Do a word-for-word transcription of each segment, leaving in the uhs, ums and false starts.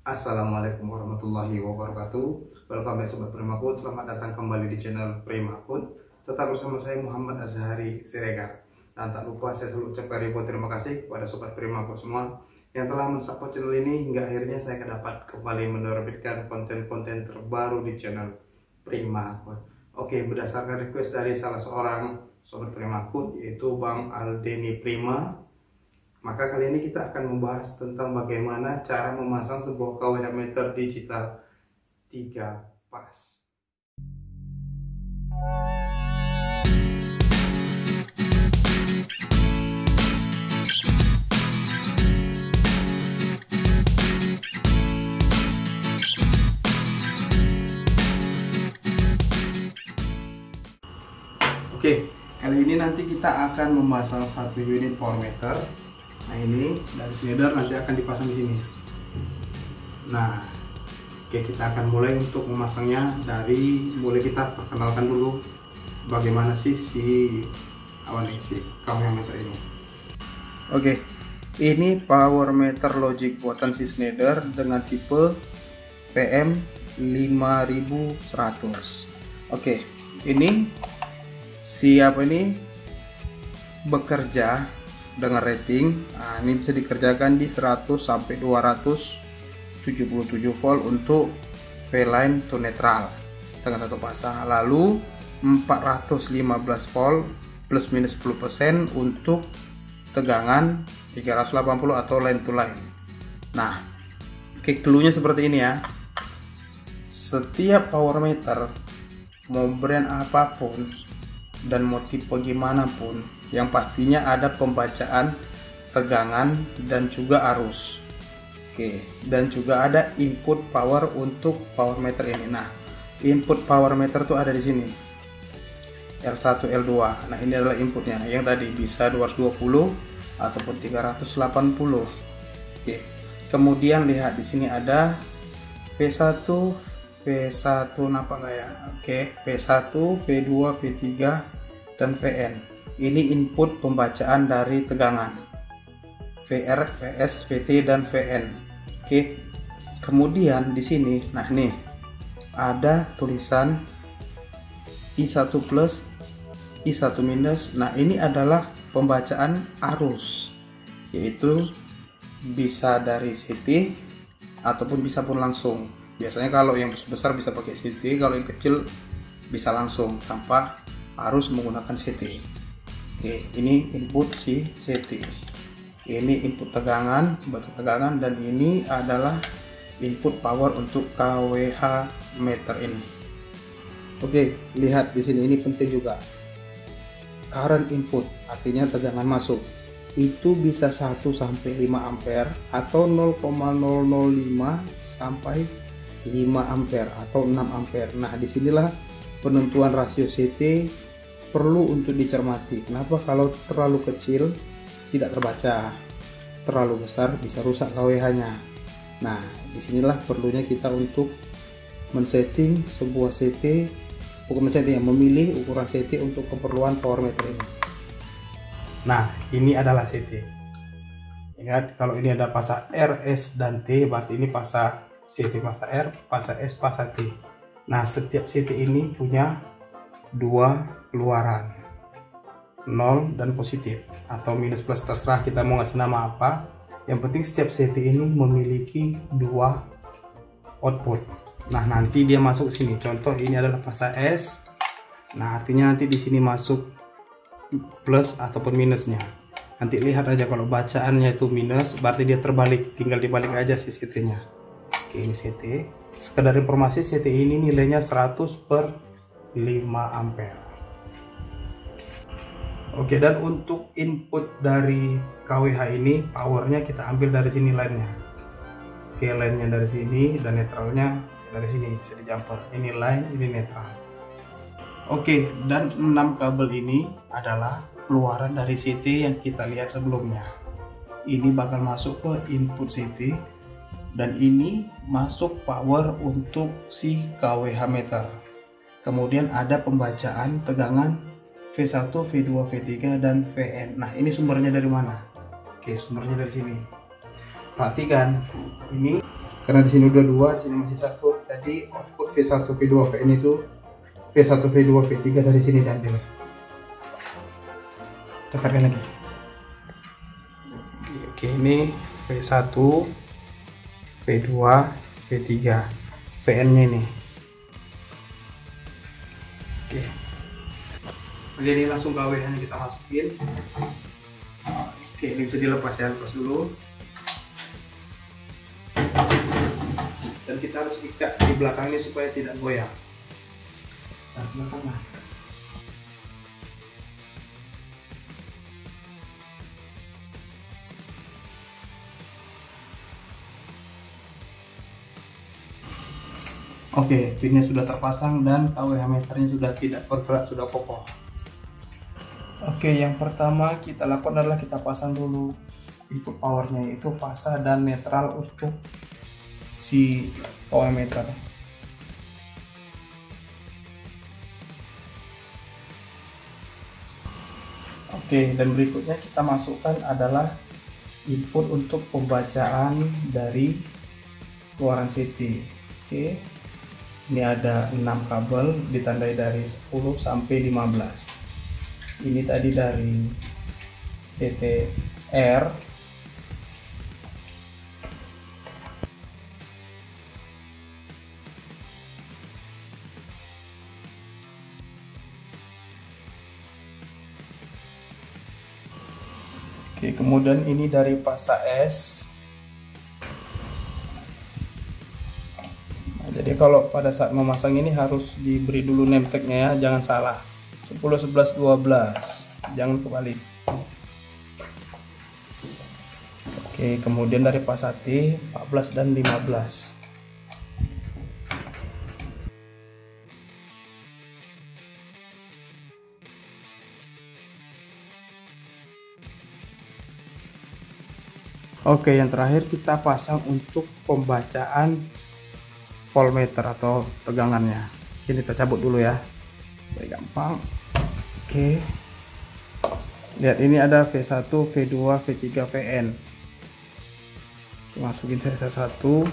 Assalamualaikum warahmatullahi wabarakatuh. Welcome back Sobat Primakut. Selamat datang kembali di channel Primakut. Tetap bersama saya Muhammad Azhari Siregar. Dan tak lupa saya selalu ucapkan ribuan terima kasih kepada Sobat Primakut semua yang telah mensupport channel ini hingga akhirnya saya dapat kembali menerbitkan konten-konten terbaru di channel Primakut. Oke, berdasarkan request dari salah seorang Sobat Primakut yaitu Bang Aldeni Prima, maka kali ini kita akan membahas tentang bagaimana cara memasang sebuah K W H meter digital tiga pas. Oke, kali ini nanti kita akan memasang satu unit power meter. Nah, ini dari slider nanti akan dipasang di sini. Nah, oke, kita akan mulai untuk memasangnya. Dari mulai kita perkenalkan dulu bagaimana sih si apa nih si K W H meter ini. Oke, ini power meter logic buatan si Schneider dengan tipe P M lima ribu seratus. Oke, ini siapa ini bekerja dengan rating. Nah, ini bisa dikerjakan di seratus sampai dua ratus tujuh puluh tujuh volt untuk V-line to neutral dengan satu pasang, lalu empat ratus lima belas volt plus minus sepuluh persen untuk tegangan tiga ratus delapan puluh atau line to line. Nah, oke, clue-nya seperti ini ya. Setiap power meter mau brand apapun dan mau tipe gimana pun, yang pastinya ada pembacaan tegangan dan juga arus. Oke, dan juga ada input power untuk power meter ini. Nah, input power meter tuh ada di sini, L satu L dua. Nah, ini adalah inputnya yang tadi bisa dua ratus dua puluh ataupun tiga ratus delapan puluh. Oke, kemudian lihat di sini ada V satu V satu apa enggak ya? Oke, V satu V dua V tiga dan V N. Ini input pembacaan dari tegangan V R, V S, V T dan V N. Oke. Kemudian di sini, nah nih ada tulisan I satu plus, I satu minus. Nah, ini adalah pembacaan arus, yaitu bisa dari C T ataupun bisa pun langsung. Biasanya kalau yang besar bisa pakai C T, kalau yang kecil bisa langsung tanpa harus menggunakan C T. Oke, ini input si C T, ini input tegangan, baca tegangan, dan ini adalah input power untuk K W H meter ini. Oke, lihat di sini, ini penting juga. Current input artinya tegangan masuk itu bisa satu sampai lima ampere atau nol koma nol nol lima sampai lima ampere atau enam ampere. Nah, disinilah penentuan rasio C T perlu untuk dicermati. Kenapa? Kalau terlalu kecil tidak terbaca, terlalu besar bisa rusak K W H-nya. Nah, disinilah perlunya kita untuk men-setting sebuah C T, bukan men-setting, memilih ukuran C T untuk keperluan power meter ini. Nah, ini adalah C T. Ingat, kalau ini ada pasa R, S, dan T, berarti ini pasa C T pasa R, pasa S, pasa T. Nah, setiap C T ini punya dua keluaran, nol dan positif atau minus plus, terserah kita mau ngasih nama apa. Yang penting setiap C T ini memiliki dua output. Nah, nanti dia masuk sini. Contoh ini adalah pasa S. Nah, artinya nanti di sini masuk plus ataupun minusnya. Nanti lihat aja kalau bacaannya itu minus, berarti dia terbalik. Tinggal dibalik aja si C T-nya. Oke, ini C T. Sekedar informasi, C T ini nilainya seratus per lima ampere. Oke, dan untuk input dari K W H ini, powernya kita ambil dari sini line-nya. Oke, line-nya dari sini dan netralnya dari sini, bisa di jumper. Ini line, ini netral. Oke, dan enam kabel ini adalah keluaran dari C T yang kita lihat sebelumnya. Ini bakal masuk ke input C T dan ini masuk power untuk si K W H meter. Kemudian ada pembacaan tegangan V satu, V dua, V tiga, dan V N. Nah, ini sumbernya dari mana? Oke, sumbernya dari sini. Perhatikan, ini karena di sini udah dua, di sini masih satu. Jadi output V satu, V dua, V N itu V satu, V dua, V tiga dari sini diambil. Dekatkan lagi. Oke, ini V satu, V dua, V tiga, V N nya ini. Oke, jadi ini langsung K W H nya kita masukin. Oke, ini bisa dilepas ya, lepas dulu. Dan kita harus ikat di belakang ini supaya tidak goyang. Nah, belakangnya. Oke, pinnya sudah terpasang dan K W H meternya sudah tidak bergerak, sudah kokoh. Oke, yang pertama kita lakukan adalah kita pasang dulu input powernya, yaitu pasa dan netral untuk si K W H meter. Oke, dan berikutnya kita masukkan adalah input untuk pembacaan dari keluaran C T. Oke, ini ada enam kabel ditandai dari sepuluh sampai lima belas. Ini tadi dari C T R. Oke, kemudian ini dari pasa S. Nah, jadi kalau pada saat memasang ini harus diberi dulu name tag-nya ya, jangan salah. sepuluh, sebelas, dua belas, jangan kebalik. Oke, kemudian dari pasa T empat belas dan lima belas. Oke, yang terakhir kita pasang untuk pembacaan voltmeter atau tegangannya. Ini kita cabut dulu ya, biar gampang. Oke, lihat ini ada V satu, V dua, V tiga, V N. Masukin saya satu-satu.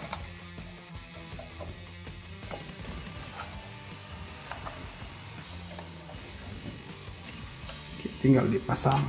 Oke, tinggal dipasang.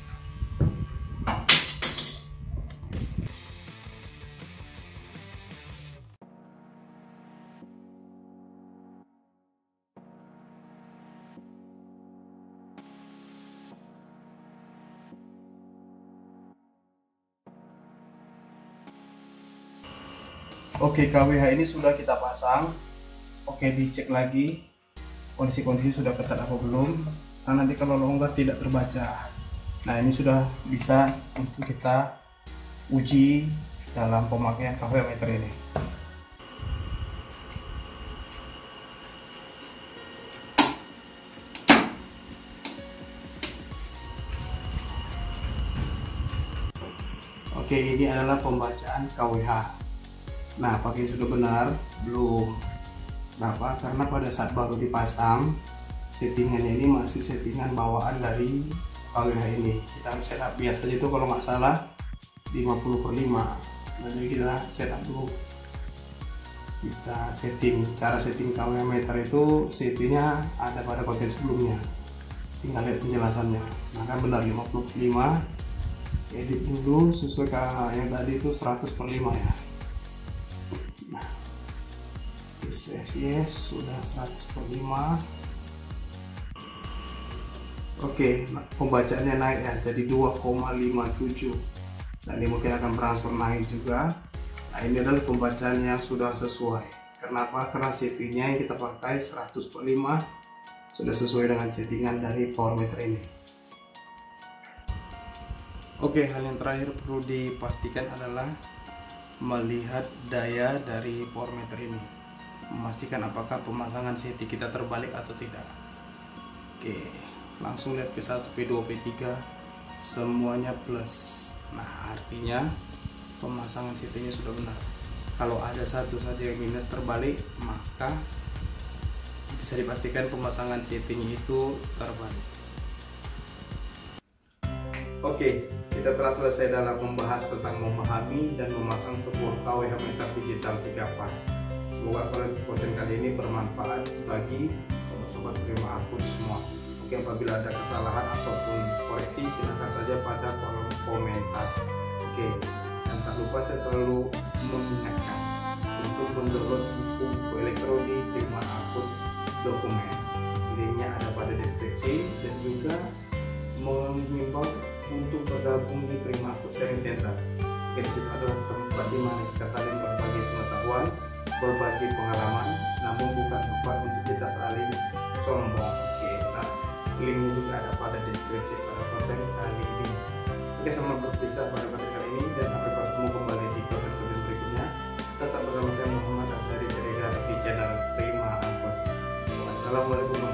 Oke, K W H ini sudah kita pasang. Oke, dicek lagi kondisi-kondisi sudah ketat apa belum, karena nanti kalau longgar tidak terbaca. Nah, ini sudah bisa untuk kita uji dalam pemakaian K W H meter ini. Oke, ini adalah pembacaan K W H. Nah, apakah ini sudah benar? Belum. Kenapa? Karena pada saat baru dipasang, settingannya ini masih settingan bawaan dari K W H ini. Kita harus setup biasanya itu kalau nggak salah lima puluh per lima. Nah, jadi kita setup dulu. Kita setting. Cara setting K W H meter itu settingnya ada pada konten sebelumnya. Tinggal lihat penjelasannya. Nah, kan benar lima puluh per lima. Edit dulu sesuai yang tadi itu seratus per lima ya. Yes, yes, sudah seratus per lima. Oke, pembacaannya naik ya, jadi dua koma lima tujuh. Dan ini mungkin akan berangsur naik juga. Nah, ini adalah pembacaan yang sudah sesuai. Kenapa? Karena settingnya yang kita pakai seratus per lima sudah sesuai dengan settingan dari power meter ini. Oke, hal yang terakhir perlu dipastikan adalah melihat daya dari power meter ini, memastikan apakah pemasangan C T kita terbalik atau tidak. Oke, langsung lihat P satu, P dua, P tiga semuanya plus. Nah, artinya pemasangan C T nya sudah benar. Kalau ada satu saja yang minus terbalik, maka bisa dipastikan pemasangan C T nya itu terbalik. Oke, kita telah selesai dalam membahas tentang memahami dan memasang sebuah K W H meter digital tiga fas. Semoga konten kali ini bermanfaat bagi sobat Prima Akun semua. Oke, apabila ada kesalahan ataupun koreksi silahkan saja pada kolom komentar. Oke, dan tak lupa saya selalu mengingatkan untuk mendownload buku elektronik Prima Akun dokumen. Linknya ada pada deskripsi, dan juga mengimbau untuk bergabung di Prima Akun Sharing Center. Oke, itu adalah tempat di mana kita saling berbagi pengetahuan, berbagi pengalaman, namun bukan tempat untuk kita saling sombong. Oke, nah, linknya juga ada pada deskripsi pada konten kali ini. Oke, selamat berpisah pada konten kali ini, dan sampai bertemu kembali di konten-konten berikutnya. Tetap bersama saya Muhammad Asari Siregar di channel Prima Akun. Wassalamualaikum